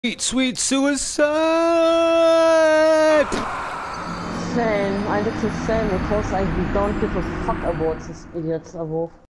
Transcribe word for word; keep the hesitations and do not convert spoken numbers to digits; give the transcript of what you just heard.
Sweet, sweet suicide! Same, I did the same because I don't give a fuck about this idiot above.